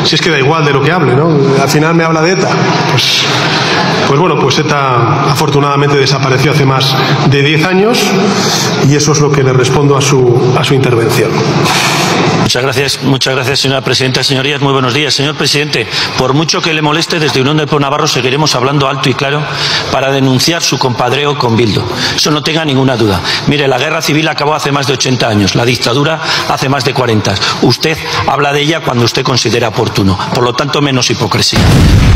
Si es que da igual de lo que hable, ¿no? Al final me habla de ETA. Pues bueno, pues ETA afortunadamente desapareció hace más de 10 años y eso es lo que le respondo a su intervención. Muchas gracias, señora presidenta. Señorías, muy buenos días. Señor presidente, por mucho que le moleste, desde Unión del Pueblo Navarro seguiremos hablando alto y claro para denunciar su compadreo con Bildu. Eso no tenga ninguna duda. Mire, la guerra civil acabó hace más de 80 años, la dictadura hace más de 40. Usted habla de ella cuando usted considera oportuno. Por lo tanto, menos hipocresía.